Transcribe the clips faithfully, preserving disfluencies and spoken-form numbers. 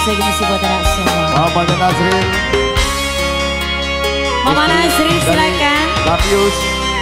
Musik musik buat anak semua. Mama Nasrin. Mama Nasrin silakan. Lapius.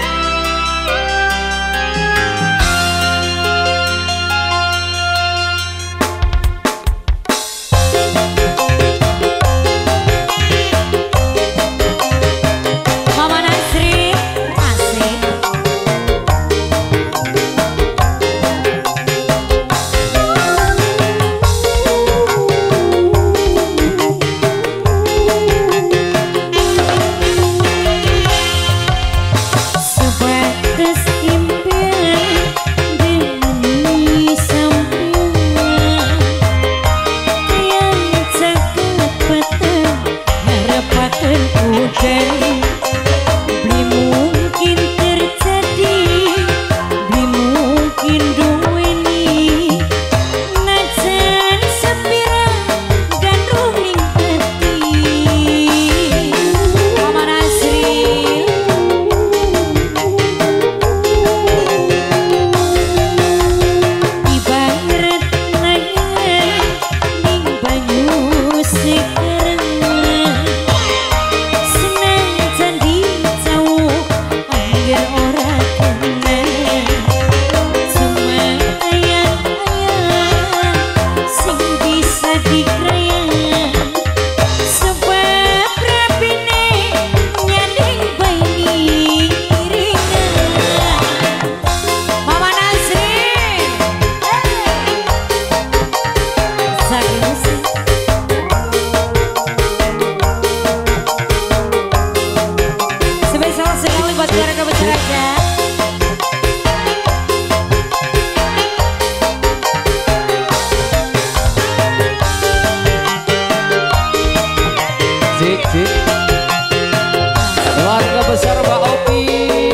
Keluarga besar Mbak Opi.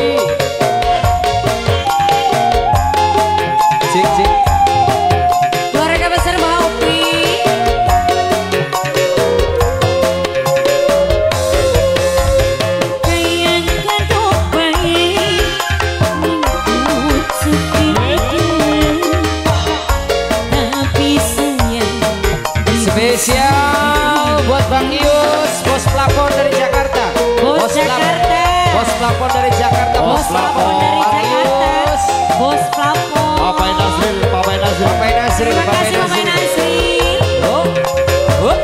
Cik cik. Keluarga besar Mbak Opi. Kayak kado bayi minggu sedikit, tapi sayang spesial buat Bang Yus, bos pelakon dari Jakarta. Bos Jakarta. Bos pelakon dari Jakarta. Bos pelakon dari Jakarta. Bos pelakon. Papai Nasrin, Papai Nasrin. Papai Nasrin. Terima kasih Papai Nasrin. Oh. Oh.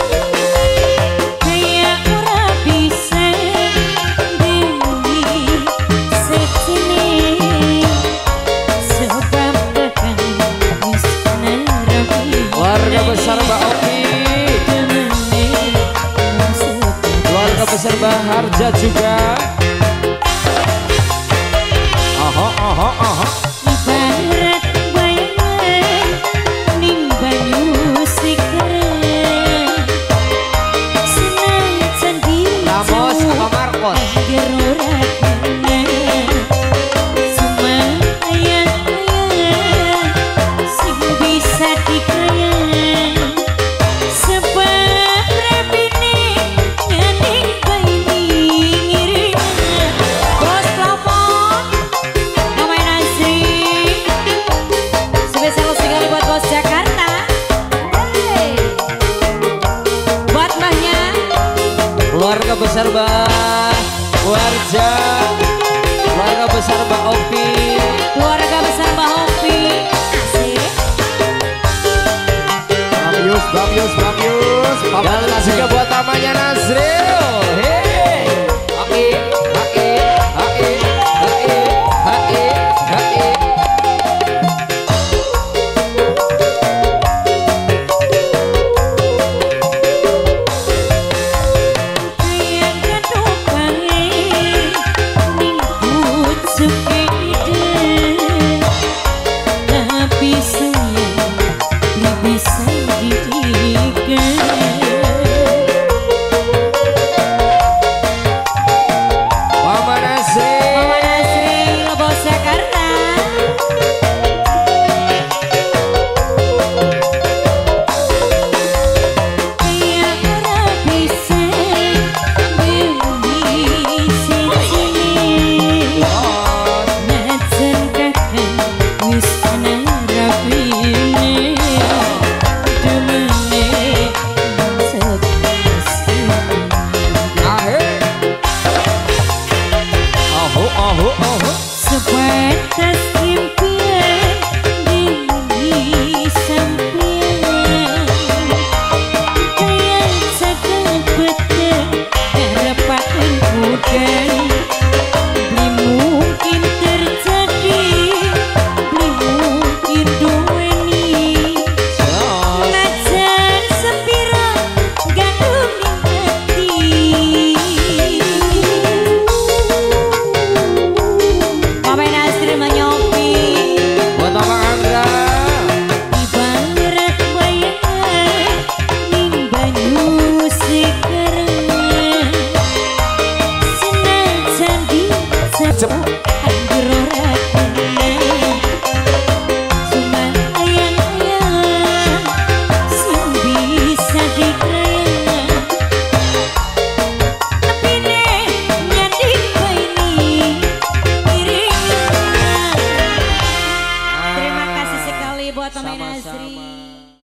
Kayak ora bisa dewi sekini, sebab bahkan wis narapi. Keluarga besar Mbak Opi. Keluarga besar Mbak Harja juga.